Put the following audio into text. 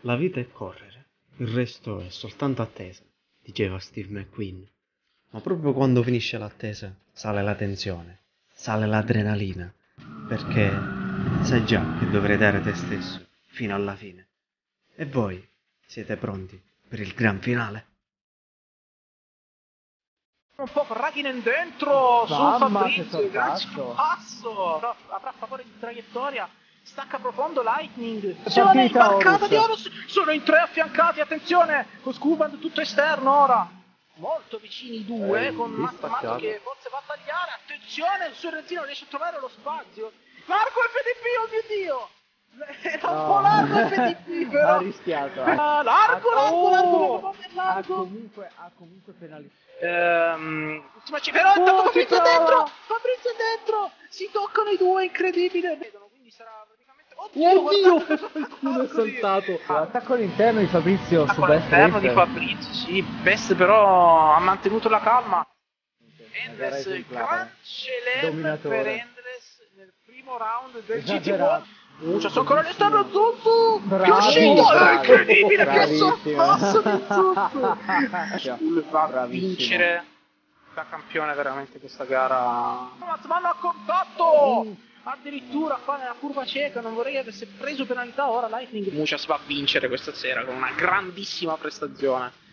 La vita è correre, il resto è soltanto attesa, diceva Steve McQueen. Ma proprio quando finisce l'attesa sale la tensione, sale l'adrenalina, perché sai già che dovrai dare te stesso fino alla fine. E voi siete pronti per il gran finale? Un po' Raikkonen dentro su Mamma, che Fabrizio, gran sorpasso. passo, avrà favore di traiettoria, stacca profondo Lightning, È c'è la partita, imbarcata Horus. di Horus, sono in tre affiancati, attenzione, con Scuban tutto esterno ora, molto vicini i due, con Mazzato che forse va a tagliare, attenzione, il suo rezzino riesce a trovare lo spazio, largo FDP, oh mio Dio! Era un po' largo FDP però! Ha rischiato. Largo, Ha comunque penalizzato. Però intanto Fabrizio è dentro! Fabrizio è dentro! Si toccano i due, incredibile! Vedono, quindi sarà praticamente... Oddio, guardate, il culo è così. saltato. L'attacco all'interno di Fabrizio su Con Best l'interno di Racer. Fabrizio, sì, Best però ha mantenuto la calma. gara Endless, esemplare. gran chelem Dominatore. per Endless nel primo round del Esagerato. GT1. C'è ancora all'esterno Zuzu! Bravo, Riuscito! bravo. Incredibile, che Bravissimo. sorpasso di Zuzu! Sul va a Bravissimo. vincere da campione veramente questa gara. Vanno a contatto! Addirittura qua nella curva cieca, non vorrei avesse preso penalità ora Lightning. Mucias va a vincere questa sera con una grandissima prestazione.